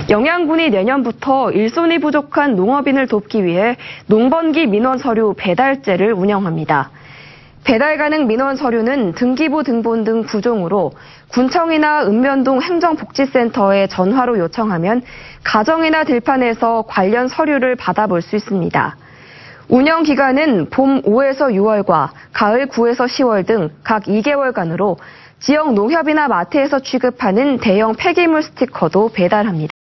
영양군이 내년부터 일손이 부족한 농업인을 돕기 위해 농번기 민원 서류 배달제를 운영합니다. 배달 가능 민원 서류는 등기부 등본 등 구종으로 군청이나 읍면동 행정복지센터에 전화로 요청하면 가정이나 들판에서 관련 서류를 받아볼 수 있습니다. 운영 기간은 봄 5에서 6월과 가을 9에서 10월 등 각 2개월간으로 지역 농협이나 마트에서 취급하는 대형 폐기물 스티커도 배달합니다.